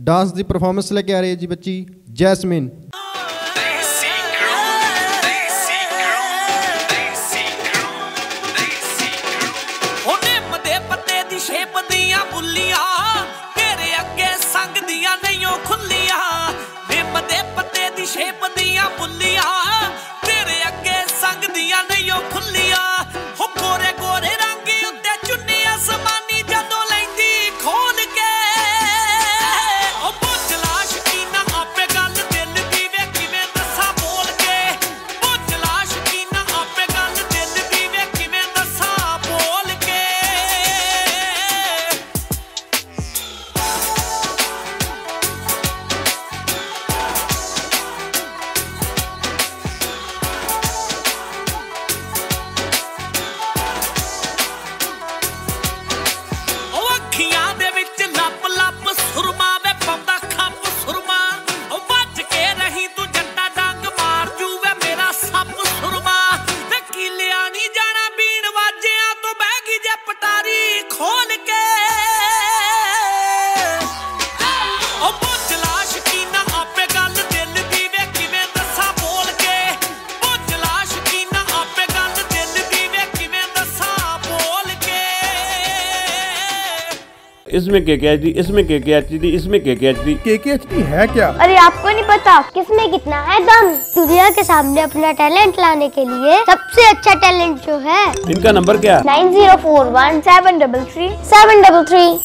Dance दी performance लेके आ रही है जी बच्ची जैस्मिन। इसमें KKHD, इसमें KKHD, इसमें KKHD। KKHD है क्या? अरे आपको नहीं पता किसमें कितना है दम। दुनिया के सामने अपना टैलेंट लाने के लिए सबसे अच्छा टैलेंट जो है। इनका नंबर क्या? 9041733733।